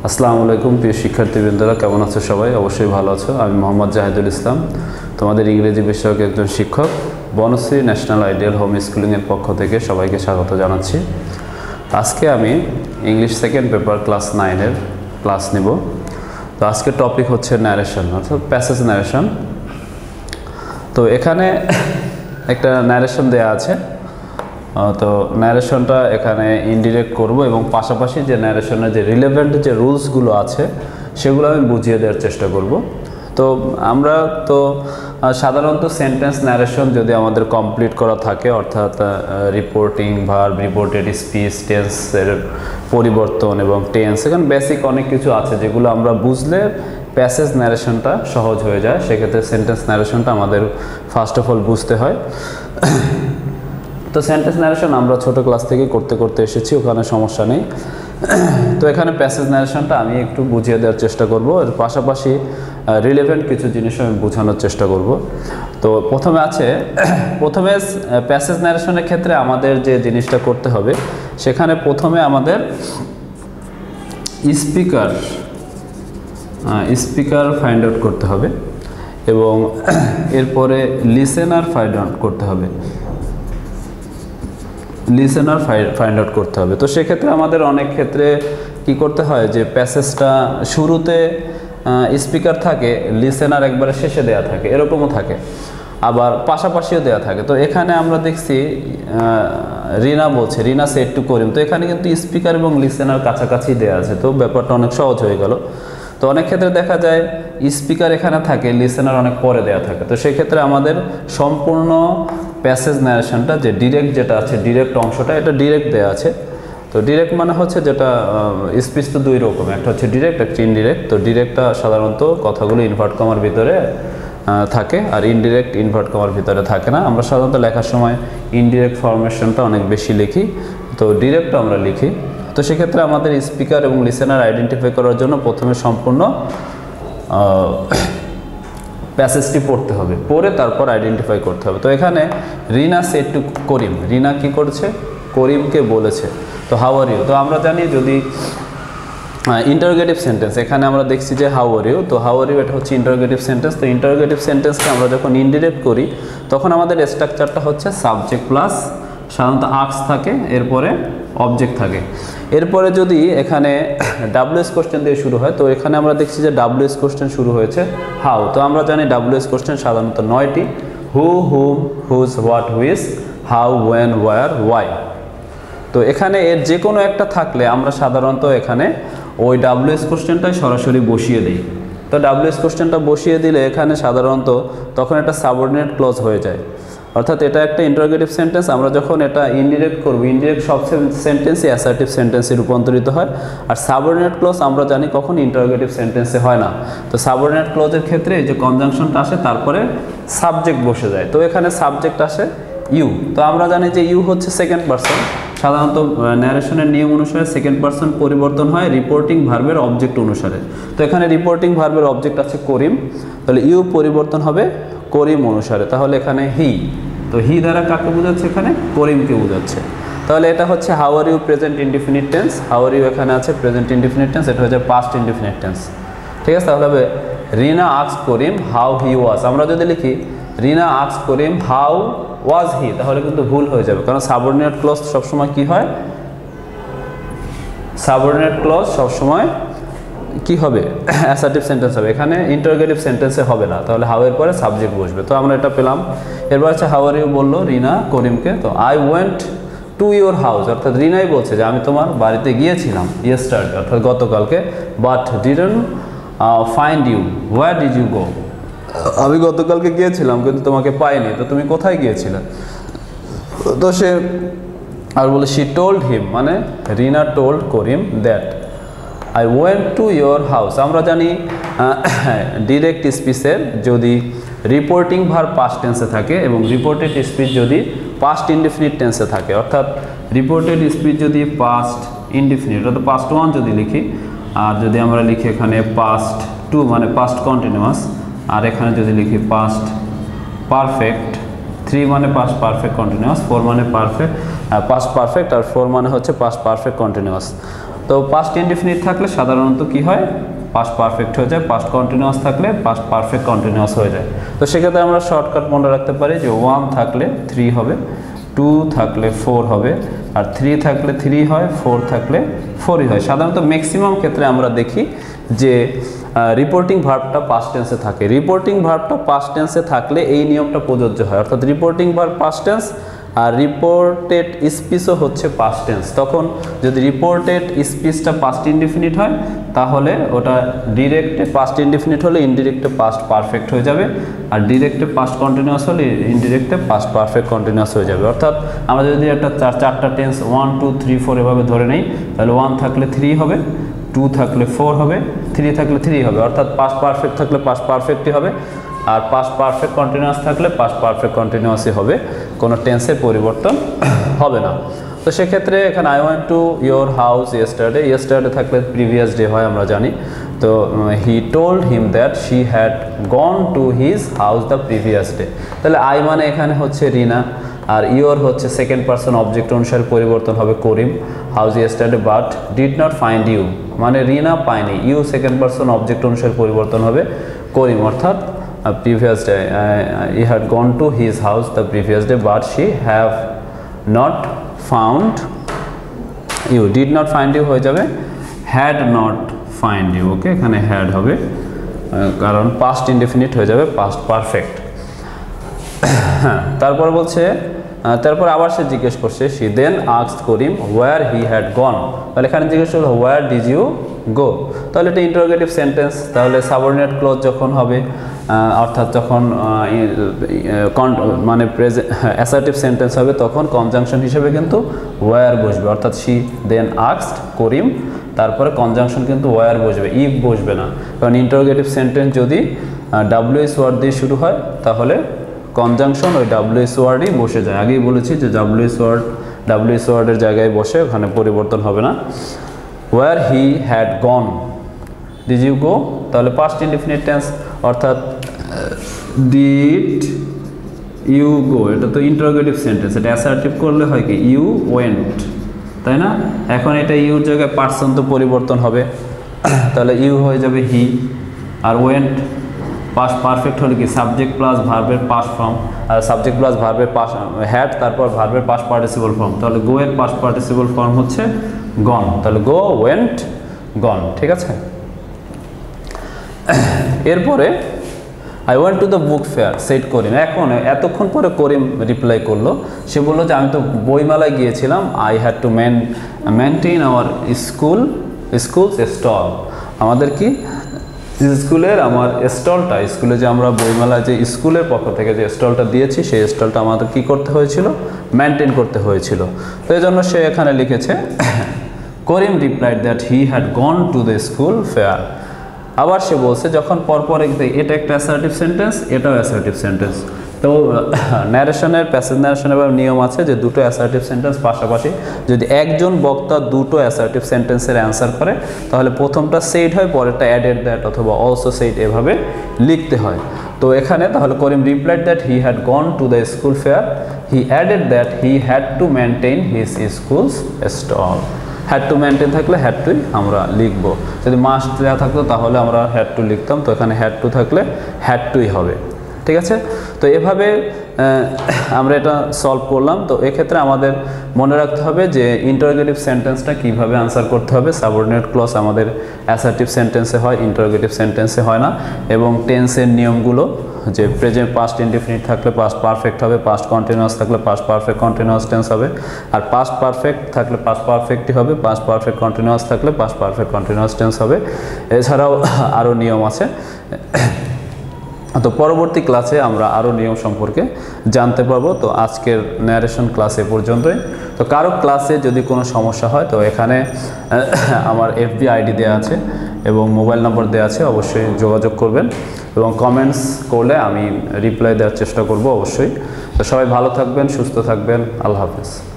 আসসালামু আলাইকুম প্রিয় শিক্ষার্থীবৃন্দরা, কেমন আছো সবাই? অবশ্যই ভালো আছো। আমি মোহাম্মদ জাহিদুল ইসলাম, তোমাদের ইংরেজি বিষয়ক একজন শিক্ষক। বনশ্রী ন্যাশনাল আইডিয়াল হোম স্কুলিংয়ের পক্ষ থেকে সবাইকে স্বাগত জানাচ্ছি। আজকে আমি ইংলিশ সেকেন্ড পেপার ক্লাস 9-এর ক্লাস নেব। তো আজকের টপিক হচ্ছে ন্যারেশন, অর্থাৎ প্যাসেজ ন্যারেশন। তো এখানে একটা ন্যারেশন দেয়া আছে। তো ন্যারেশনটা এখানে ইনডিরেক্ট করব এবং পাশাপাশি যে ন্যারেশনের যে রিলেভেন্ট যে রুলসগুলো আছে সেগুলো আমি বুঝিয়ে দেওয়ার চেষ্টা করব। তো আমরা তো সাধারণত সেন্টেন্স ন্যারেশন যদি আমাদের কমপ্লিট করা থাকে, অর্থাৎ রিপোর্টিং ভার্ব, রিপোর্টেড স্পিচ, টেন্সের পরিবর্তন এবং টেন্স, এখানে বেসিক অনেক কিছু আছে যেগুলো আমরা বুঝলে প্যাসেজ ন্যারেশনটা সহজ হয়ে যায়। সেক্ষেত্রে সেন্টেন্স ন্যারেশনটা আমাদের ফার্স্ট অফ অল বুঝতে হয়। তো সেন্টেন্স ন্যারেশন আমরা ছোট ক্লাস থেকে করতে করতে এসেছি, ওখানে সমস্যা নেই। তো এখানে প্যাসেজ ন্যারেশনটা আমি একটু বুঝিয়ে দেওয়ার চেষ্টা করব, এর পাশাপাশি রিলেভেন্ট কিছু জিনিস আমি বোঝানোর চেষ্টা করব। তো প্রথমে প্যাসেজ ন্যারেশনের ক্ষেত্রে আমাদের যে জিনিসটা করতে হবে, সেখানে প্রথমে আমাদের স্পিকার ফাইন্ড আউট করতে হবে এবং এরপরে লিসেনার ফাইন্ড আউট করতে হবে। তো সেক্ষেত্রে আমাদের অনেক ক্ষেত্রে কি করতে হয় যে প্যাসেজটা শুরুতে স্পিকার থাকে, লিসেনার একবারে শেষে দেয়া থাকে, এরকমও থাকে, আবার পাশাপাশিও দেয়া থাকে। তো এখানে আমরা দেখছি রিনা বলছে রিনা সেড টু করিম, তো এখানে কিন্তু স্পিকার এবং লিসেনার কাছাকাছি দেয়া আছে, তো ব্যাপারটা অনেক সহজ হয়ে গেল। তো অনেক ক্ষেত্রে দেখা যায় স্পিকার এখানে থাকে, লিসেনার অনেক পরে দেয়া থাকে। তো সেক্ষেত্রে আমাদের সম্পূর্ণ প্যাসেজ ন্যারেশনটা যে ডিরেক্ট যেটা আছে, ডিরেক্ট অংশটা, এটা ডিরেক্ট দেওয়া আছে। তো ডিরেক্ট মানে হচ্ছে যেটা স্পিচ তো দুই রকম, একটা হচ্ছে ডিরেক্ট, একটা ইনডিরেক্ট। তো ডিরেক্টটা সাধারণত কথাগুলো ইনভার্ট কমার ভিতরে থাকে, আর ইনডিরেক্ট ইনভার্ট কমার ভিতরে থাকে না। আমরা সাধারণত লেখার সময় ইনডিরেক্ট ফরমেশনটা অনেক বেশি লিখি, তো ডিরেক্টটা আমরা লিখি। তো সেক্ষেত্রে আমাদের স্পিকার এবং লিসেনার আইডেন্টিফাই করার জন্য প্রথমে সম্পূর্ণ প্যাসেজটি পড়তে হবে, পড়ে তারপর আইডেন্টিফাই করতে হবে। তো এখানে রিনা সেড টু করিম, রিনা কি করছে? করিমকে বলেছে। তো হাউ আর ইউ, তো আমরা জানি যদি ইন্টারোগেটিভ সেন্টেন্স, এখানে আমরা দেখছি যে হাউ আর ইউ, তো হাউ আর ইউ এটা হচ্ছে ইন্টারোগেটিভ সেন্টেন্স। তো ইন্টারোগেটিভ সেন্টেন্সকে আমরা যখন ইনডিরেক্ট করি তখন আমাদের স্ট্রাকচারটা হচ্ছে সাবজেক্ট প্লাস সাধারণত আক্স থাকে, এরপরে অবজেক্ট থাকে। এরপরে যদি এখানে ডাব্লিউএস কোশ্চেন দিয়ে শুরু হয়, তো এখানে আমরা দেখছি যে ডাব্লিউএস কোশ্চেন শুরু হয়েছে হাউ। তো আমরা জানি ডাব্লিউএস কোশ্চেন সাধারণত 9টি: who, whom, whose, what, which, how, when, where, why. তো এখানে এর যে কোনো একটা থাকলে আমরা সাধারণত এখানে ওই ডাব্লিউএস কোশ্চেনটাই সরাসরি বসিয়ে দিই। তো ডাব্লিউএস কোশ্চেনটা বসিয়ে দিলে এখানে সাধারণত তখন একটা সাবঅর্ডিনেট ক্লজ হয়ে যায়, অর্থাৎ এটা একটা ইন্টারোগেটিভ সেন্টেন্স। আমরা যখন এটা ইনডিরেক্ট করব, ইনডিরেক্ট সব সেন্টেন্সই অ্যাসার্টিভ সেন্টেন্সে রূপান্তরিত হয়। আর সাবঅর্ডিনেট ক্লজ আমরা জানি কখন ইন্টারোগেটিভ সেন্টেন্সে হয় না। তো সাবঅর্ডিনেট ক্লজের ক্ষেত্রে এই যে কনজাংশনটা আসে, তারপরে সাবজেক্ট বসে যায়। তো এখানে সাবজেক্ট আসে ইউ। তো আমরা জানি যে ইউ হচ্ছে সেকেন্ড পারসন। সাধারণত ন্যারেশনের নিয়ম অনুসারে সেকেন্ড পারসন পরিবর্তন হয় রিপোর্টিং ভার্বের অবজেক্ট অনুসারে। তো এখানে রিপোর্টিং ভার্বের অবজেক্ট আছে করিম, তাহলে ইউ পরিবর্তন হবে করিম অনুসারে। তাহলে এখানে হি, তো হি দ্বারা কাকে বোঝাচ্ছে? এখানে করিমকে বোঝাচ্ছে। তাহলে এটা হচ্ছে how are you present indefinite tense. How are you এখানে আছে প্রেজেন্ট ইনডিফিনিট টেন্স, এটা হচ্ছে পাস্ট ইনডিফিনিট টেন্স। ঠিক আছে, তাহলে হবে রিনা আস্কড করিম হাউ হি ওয়াজ। আমরা যদি লিখি রিনা আস্কড করিম হাউ ওয়াজ হি, তাহলে কিন্তু ভুল হয়ে যাবে, কারণ সাবঅর্ডিনেট ক্লজ সবসময় কি হয়? সাবঅর্ডিনেট ক্লজ সবসময় কি হবে? অ্যাসার্টিভ সেন্টেন্স হবে। এখানে ইন্টারোগেটিভ সেন্টেন্সে হবে না, তাহলে হাউ এর পরে সাবজেক্ট বসবে। তো আমরা এটা পেলাম। এরপর হচ্ছে হাউ আর ইউ বললো রিনা করিমকে। তো I went to your house, অর্থাৎ রিনাই বলছে যে আমি তোমার বাড়িতে গিয়েছিলাম ইয়েস্টারডে, অর্থাৎ গতকালকে। But didn't find you, where did you go, আমি গতকালকে গিয়েছিলাম কিন্তু তোমাকে পাইনি, তো তুমি কোথায় গিয়েছিলে? তো সে আর বলে শি টোল্ড হিম, মানে Rina told Karim that I went to your house. আমরা জানি ডিরেক্ট স্পিচের যদি রিপোর্টিং ভার্ব পাস্ট টেন্সে থাকে এবং রিপোর্টেড স্পিচ যদি পাস্ট ইনডিফিনিট টেন্সে থাকে, অর্থাৎ রিপোর্টেড স্পিচ যদি পাস্ট ইনডিফিনিট অর্থাৎ পাস্ট 1 যদি লিখি, আর যদি আমরা লিখি এখানে পাস্ট 2 মানে পাস্ট কন্টিনিউয়াস, আর এখানে যদি লিখি পাস্ট পারফেক্ট, 3 মানে পাস্ট পারফেক্ট কন্টিনিউয়াস, 4 মানে পাস্ট পারফেক্ট, আর 4 মানে হচ্ছে পাস্ট পারফেক্ট কন্টিনিউয়াস। তো পাস্ট ইনডিফিনিট থাকলে সাধারণত কি হয়, পাস্ট পারফেক্ট হয়ে যায়, পাস্ট কন্টিনিউয়াস থাকলে পাস্ট পারফেক্ট কন্টিনিউয়াস হয়ে যায়। তো সেক্ষেত্রে আমরা শর্টকাট মনে রাখতে পারি যে 1 থাকলে 3 হবে, 2 থাকলে 4 হবে, আর 3 থাকলে 3 হয়, 4 থাকলে 4ই হয়। সাধারণত ম্যাক্সিমাম ক্ষেত্রে আমরা দেখি যে রিপোর্টিং ভার্বটা পাস্ট টেন্সে থাকে। রিপোর্টিং ভার্বটা পাস্ট টেন্সে থাকলে এই নিয়মটা প্রযোজ্য হয়, অর্থাৎ রিপোর্টিং ভার্ব পাস্ট টেন্স আর রিপোর্টেড স্পিচও হচ্ছে পাস্ট টেন্স। তখন যদি রিপোর্টেড স্পিচটা পাস্ট ইনডিফিনিট হয় তাহলে ওটা ডিরেক্টে পাস্ট ইনডিফিনিট হলে ইনডিরেক্টে পাস্ট পারফেক্ট হয়ে যাবে, আর ডিরেক্টে পাস্ট কন্টিনিউয়াস হলে ইনডিরেক্টে পাস্ট পারফেক্ট কন্টিনিউয়াস হয়ে যাবে। অর্থাৎ আমরা যদি একটা চারটা টেন্স 1 2 3 4 এভাবে ধরে নেই, তাহলে 1 থাকলে 3 হবে, 2 থাকলে 4 হবে, 3 থাকলে 3 হবে, অর্থাৎ পাস্ট পারফেক্ট থাকলে পাস্ট পারফেক্টই হবে, আর পাস্ট পারফেক্ট কন্টিনিউয়াস থাকলে পাস্ট পারফেক্ট কন্টিনিউয়াসই হবে, কোনো টেন্সের পরিবর্তন হবে না। তো সেক্ষেত্রে এখানে I went to your house yesterday, yesterday থাকলে প্রিভিয়াস ডে হয় আমরা জানি। তো he told him that she had gone to his house the previous day. তাহলে আই মানে এখানে হচ্ছে রিনা, আর ইয়োর হচ্ছে সেকেন্ড পারসন অবজেক্ট অনুসারে পরিবর্তন হবে করিম, house yesterday, but did not find you মানে রিনা পায়নি, ইউ সেকেন্ড পারসন অবজেক্ট অনুসারে পরিবর্তন হবে করিম, অর্থাৎ previous day he had gone to his house the previous day but she have not found you, did not find you হয়ে যাবে had not find you। ওকে, এখানে had হবে কারণ পাস্ট ইনডেফিনিট হয়ে যাবে পাস্ট পারফেক্ট। হ্যাঁ, তারপর বলছে, তারপর আবার সে জিজ্ঞেস করছে, she then asked Karim where he had gone। তাহলে এখানে জিজ্ঞেস করলো where did you go, তাহলে এটা ইন্টারোগেটিভ সেন্টেন্স। তাহলে সাবঅর্ডিনেট ক্লজ যখন হবে অর্থাৎ যখন মানে অ্যাসার্টিভ সেন্টেন্স হবে তখন কনজাংশন হিসেবে কিন্তু ওয়ার বসবে, অর্থাৎ শি দেন আস্কড করিম, তারপরে কনজাংশন কিন্তু ওয়ার বসবে, ইফ বসবে না। কারণ ইন্টারোগেটিভ সেন্টেন্স যদি ডাব্লিউএস ওয়ার্ড দিয়ে শুরু হয় তাহলে কনজাংশন ওই ডাব্লিউএস ওয়ার্ডই বসে যায়। আগেই বলেছি যে ডাব্লিউএস ওয়ার্ডের জায়গায় বসে, ওখানে পরিবর্তন হবে না। Where he had gone, did you go, তাহলে পাস্ট ইনডিফিনিট টেন্স, অর্থাৎ ডিড ইউ গো, এটা তো ইন্টারোগেটিভ সেন্টেন্স, এটা অ্যাসার্টিভ করলে হয় কি ইউ ওয়েন্ট, তাই না? এখন এটা ইউর জায়গায় পার্সন তো পরিবর্তন হবে, তাহলে ইউ হয়ে যাবে হি, আর ওয়েন্ট পাস্ট পারফেক্ট হলে কি সাবজেক্ট প্লাস ভার্বের পাস্ট ফর্ম, আর সাবজেক্ট প্লাস ভার্বের পাস্ট হ্যাড, তারপর ভার্বের পাস্ট পার্টিসিপল ফর্ম, তাহলে গো এর পাস্ট পার্টিসিপল ফর্ম হচ্ছে গন, তাহলে গো ওয়েন্ট গন। ঠিক আছে, এরপরে I went to the book fair said Karim. এখন এতক্ষণ পরে করিম রিপ্লাই করলো, সে বললো যে আমি তো বইমেলায় গিয়েছিলাম, I had to maintain our school's stall, আমাদের কি স্কুলের আমার স্টলটা, স্কুলে যে আমরা বইমেলায় যে স্কুলের পক্ষ থেকে যে স্টলটা দিয়েছি সেই স্টলটা আমাদের কি করতে হয়েছিল, মেনটেন করতে হয়েছিল। তো এই জন্য সে এখানে লিখেছে Karim replied that he had gone to the school fair. আবার সে বলছে যখন পরপর এটা একটা অ্যাসার্টিভ সেন্টেন্স, এটাও অ্যাসার্টিভ সেন্টেন্স। তো ন্যারেশনের প্যাসেজ ন্যারেশনের নিয়ম আছে যে দুটো অ্যাসার্টিভ সেন্টেন্স পাশাপাশি যদি একজন বক্তা দুটো অ্যাসার্টিভ সেন্টেন্সের অ্যান্সার করে তাহলে প্রথমটা সেইড হয়, পরেরটা অ্যাডেড দ্যাট অথবা অলসো সেইড এভাবে লিখতে হয়। তো এখানে তাহলে Karim replied that he had gone to the school fair, he added that he had to maintain his school's stall. Had to maintain থাকলে হ্যাড টুই আমরা লিখব, যদি মাস্ট দেওয়া থাকতো তাহলে আমরা হ্যাড টু লিখতাম, তো এখানে হ্যাড টু থাকলে হ্যাড টুই হবে। ঠিক আছে, তো এভাবে আমরা এটা সলভ করলাম। তো এক্ষেত্রে আমাদের মনে রাখতে হবে যে ইন্টারোগেটিভ সেন্টেন্সটা কীভাবে আনসার করতে হবে। সাবঅর্ডিনেট ক্লজ আমাদের অ্যাসার্টিভ সেন্টেন্সে হয়, ইন্টারোগেটিভ সেন্টেন্সে হয় না, এবং টেন্সের নিয়মগুলো যে প্রেজেন্ট পাস্ট ইনডিফিনিট থাকলে পাস্ট পারফেক্ট হবে, পাস্ট কন্টিনিউয়াস থাকলে পাস্ট পারফেক্ট কন্টিনিউয়াস টেন্স হবে, আর পাস্ট পারফেক্ট থাকলে পাস্ট পারফেক্টই হবে, পাস্ট পারফেক্ট কন্টিনিউয়াস থাকলে পাস্ট পারফেক্ট কন্টিনিউয়াস টেন্স হবে। এছাড়াও আরও নিয়ম আছে। তো পরবর্তী ক্লাসে আমরা আরও নিয়ম সম্পর্কে জানতে পারবো। তো আজকের ন্যারেশন ক্লাসে পর্যন্তই। তো কারো ক্লাসে যদি কোনো সমস্যা হয় তো এখানে আমার FB আইডি দেওয়া আছে এবং মোবাইল নম্বর দেওয়া আছে, অবশ্যই যোগাযোগ করবেন এবং কমেন্টস করলে আমি রিপ্লাই দেওয়ার চেষ্টা করব অবশ্যই। তো সবাই ভালো থাকবেন, সুস্থ থাকবেন, আল্লাহ হাফেজ।